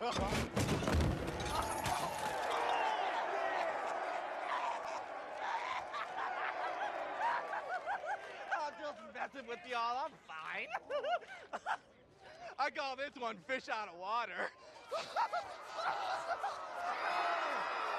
I'm just messing with y'all. I'm fine. I call this one fish out of water.